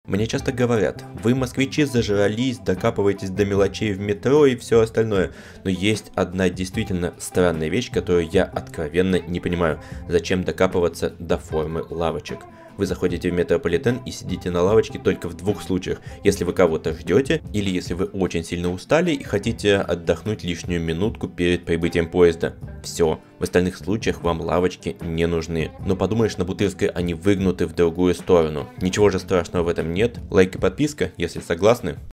Мне часто говорят, вы, москвичи, зажрались, докапываетесь до мелочей в метро и все остальное. Но есть одна действительно странная вещь, которую я откровенно не понимаю. Зачем докапываться до формы лавочек? Вы заходите в метрополитен и сидите на лавочке только в двух случаях. Если вы кого-то ждете, или если вы очень сильно устали и хотите отдохнуть лишнюю минутку перед прибытием поезда. Все. В остальных случаях вам лавочки не нужны. Но подумаешь, на Бутырской они выгнуты в другую сторону. Ничего же страшного в этом нет. Лайк и подписка, если согласны.